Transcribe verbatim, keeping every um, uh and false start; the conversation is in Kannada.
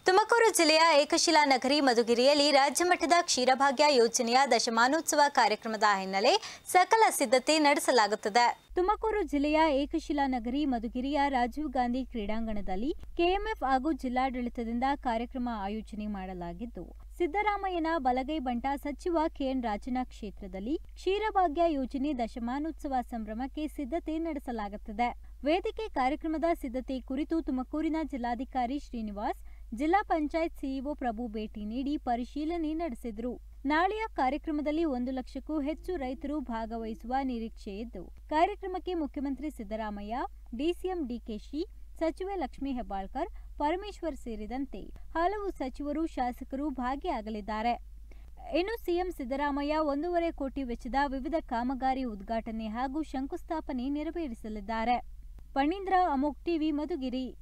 ತುಮಕೂರು ಜಿಲ್ಲೆಯ ಏಕಶಿಲಾ ನಗರಿ ಮಧುಗಿರಿಯಲ್ಲಿ ರಾಜ್ಯಮಟ್ಟದ ಕ್ಷೀರಭಾಗ್ಯ ಯೋಜನೆಯ ದಶಮಾನೋತ್ಸವ ಕಾರ್ಯಕ್ರಮದ ಹಿನ್ನೆಲೆ ಸಕಲ ಸಿದ್ಧತೆ ನಡೆಸಲಾಗುತ್ತದೆ. ತುಮಕೂರು ಜಿಲ್ಲೆಯ ಏಕಶಿಲಾ ನಗರಿ ಮಧುಗಿರಿಯ ರಾಜೀವ್ ಗಾಂಧಿ ಕ್ರೀಡಾಂಗಣದಲ್ಲಿ ಕೆಎಂಎಫ್ ಹಾಗೂ ಜಿಲ್ಲಾಡಳಿತದಿಂದ ಕಾರ್ಯಕ್ರಮ ಆಯೋಜನೆ ಮಾಡಲಾಗಿದ್ದು, ಸಿದ್ದರಾಮಯ್ಯನ ಬಲಗೈ ಬಂಟ ಸಚಿವ ಕೆಎನ್ ರಾಜನ ಕ್ಷೇತ್ರದಲ್ಲಿ ಕ್ಷೀರಭಾಗ್ಯ ಯೋಜನೆ ದಶಮಾನೋತ್ಸವ ಸಂಭ್ರಮಕ್ಕೆ ಸಿದ್ಧತೆ ನಡೆಸಲಾಗುತ್ತದೆ. ವೇದಿಕೆ ಕಾರ್ಯಕ್ರಮದ ಸಿದ್ಧತೆ ಕುರಿತು ತುಮಕೂರಿನ ಜಿಲ್ಲಾಧಿಕಾರಿ ಶ್ರೀನಿವಾಸ್, ಜಿಲ್ಲಾ ಪಂಚಾಯತ್ ಸಿಇಒ ಪ್ರಭು ಭೇಟಿ ನೀಡಿ ಪರಿಶೀಲನೆ ನಡೆಸಿದರು. ನಾಳೆಯ ಕಾರ್ಯಕ್ರಮದಲ್ಲಿ ಒಂದು ಲಕ್ಷಕ್ಕೂ ಹೆಚ್ಚು ರೈತರು ಭಾಗವಹಿಸುವ ನಿರೀಕ್ಷೆ ಇದ್ದು, ಕಾರ್ಯಕ್ರಮಕ್ಕೆ ಮುಖ್ಯಮಂತ್ರಿ ಸಿದ್ದರಾಮಯ್ಯ, ಡಿಸಿಎಂ ಡಿಕೆಶಿ, ಸಚಿವೆ ಲಕ್ಷ್ಮೀ ಹೆಬ್ಬಾಳ್ಕರ್, ಪರಮೇಶ್ವರ್ ಸೇರಿದಂತೆ ಹಲವು ಸಚಿವರು, ಶಾಸಕರು ಭಾಗಿಯಾಗಲಿದ್ದಾರೆ. ಇನ್ನು ಸಿಎಂ ಸಿದ್ದರಾಮಯ್ಯ ಒಂದೂವರೆ ಕೋಟಿ ವೆಚ್ಚದ ವಿವಿಧ ಕಾಮಗಾರಿ ಉದ್ಘಾಟನೆ ಹಾಗೂ ಶಂಕುಸ್ಥಾಪನೆ ನೆರವೇರಿಸಲಿದ್ದಾರೆ. ಪಣೀಂದ್ರ, ಅಮೋಕ್ ಟಿವಿ, ಮಧುಗಿರಿ.